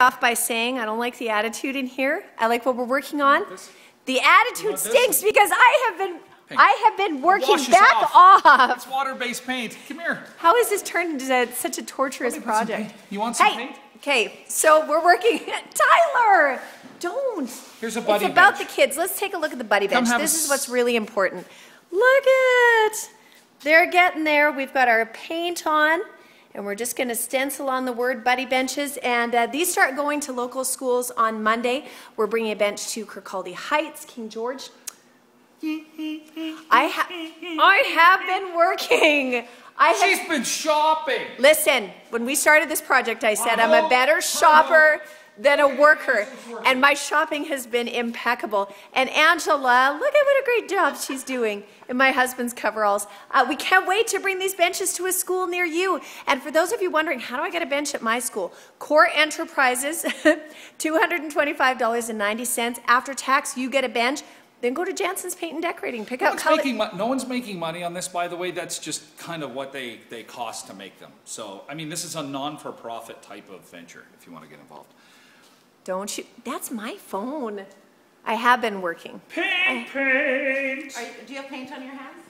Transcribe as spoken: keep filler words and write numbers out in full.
off by saying I don't like the attitude in here. I like what we're working on. This? The attitude stinks because I have been Hey, I have been working washes back off. off. It's water-based paint. Come here. How has this turned into such a torturous Let me put some project? paint. You want some hey, paint? Okay, so we're working. Tyler, don't. Here's a buddy It's about bench. the kids. Let's take a look at the buddy Come bench. have This a is what's really important. Look at it. They're getting there. We've got our paint on, and we're just going to stencil on the word buddy benches. And uh, these start going to local schools on Monday. We're bringing a bench to Kirkcaldy Heights, King George. I, ha I have been working. I have She's been shopping. Listen, when we started this project, I said I'm a better shopper than a worker, and my shopping has been impeccable. And Angela, look at what a great job she's doing in my husband's coveralls. Uh, we can't wait to bring these benches to a school near you. And for those of you wondering, how do I get a bench at my school? Core Enterprises, two hundred twenty-five dollars and ninety cents. After tax, you get a bench. Then go to Jansen's Paint and Decorating. Pick No out one's, color. making no one's making money on this, by the way. That's just kind of what they, they cost to make them. So, I mean, this is a non-for-profit type of venture, if you want to get involved. Don't you? That's my phone. I have been working. Paint, paint. Are you, do you have paint on your hands?